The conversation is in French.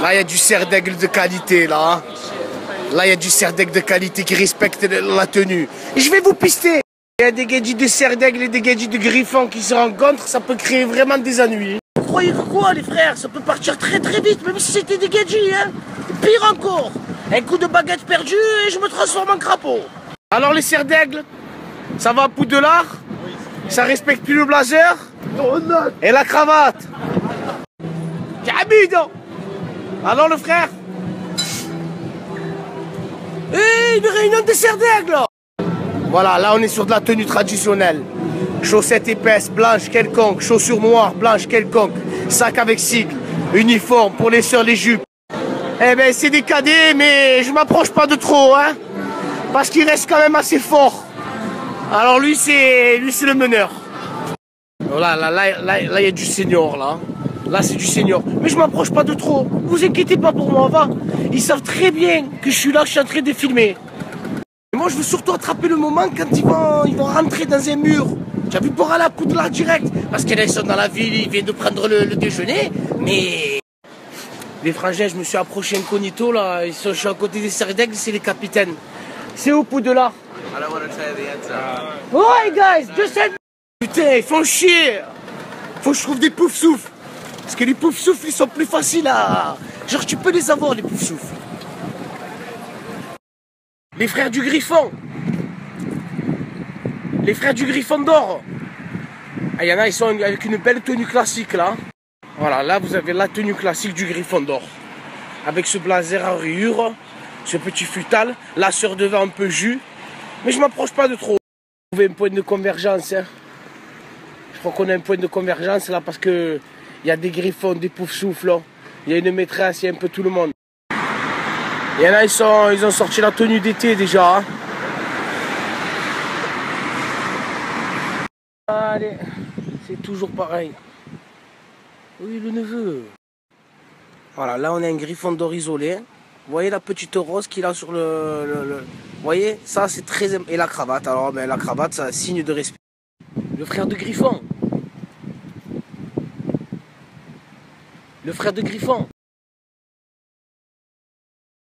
Là, il y a du cerf d'aigle de qualité, là. Hein. Là, il y a du cerf d'aigle de qualité qui respecte la tenue. Et je vais vous pister. Il y a des gadgets de cerf d'aigle et des gadgets de griffon qui se rencontrent. Ça peut créer vraiment des ennuis. Vous croyez que quoi, les frères? Ça peut partir très très vite, même si c'était des gadgets, hein. Et pire encore, un coup de baguette perdue et je me transforme en crapaud. Alors, les cerfs d'aigle, ça va à Poudlard? Ça respecte plus le blazer? Et la cravate? Alors, le frère? Une réunion de cerfs d'aigle. Voilà, là on est sur de la tenue traditionnelle. Chaussettes épaisses, blanches quelconques, chaussures noires, blanches quelconques, sac avec sigle, uniforme pour les sœurs, les jupes. Eh ben c'est des cadets, mais je m'approche pas de trop, hein. Parce qu'il reste quand même assez fort. Alors lui c'est le meneur. Voilà, là il y a du senior là. Là c'est du senior. Mais je m'approche pas de trop. Vous inquiétez pas pour moi, va. Ils savent très bien que je suis là, que je suis en train de filmer. Et moi je veux surtout attraper le moment quand ils vont rentrer dans un mur. Tu as vu pour aller à Poudlard direct. Parce qu'ils sont dans la ville, ils viennent de prendre le déjeuner. Mais les frangins, je me suis approché incognito là. Je suis à côté des cerfs d'aigle, c'est les capitaines. C'est où Poudlard? Ouais guys, just said. Putain, ils font chier. Faut que je trouve des poufs-souffles. Parce que les poufs-souffles, ils sont plus faciles à... Genre, tu peux les avoir, les poufs-souffles. Les frères du Griffon. Les frères du Griffon d'or. Ah, il y en a, ils sont avec une belle tenue classique, là. Voilà, là, vous avez la tenue classique du Griffon d'or. Avec ce blazer à rayures, ce petit futal, la sœur devant un peu jus. Mais je m'approche pas de trop. Vous trouvez un point de convergence, hein. Je crois qu'on a un point de convergence, là, parce que... Il y a des griffons, des poufs-souffles, il y a une maîtresse, il y a un peu tout le monde. Il y en a, ils ont sorti la tenue d'été déjà. Hein. Allez, c'est toujours pareil. Oui, le neveu. Voilà, là on a un griffon d'or isolé. Vous voyez la petite rose qu'il a sur le... Vous voyez, ça c'est très... Et la cravate, alors ben, la cravate, c'est un signe de respect. Le frère de Griffon. Le frère de Griffon.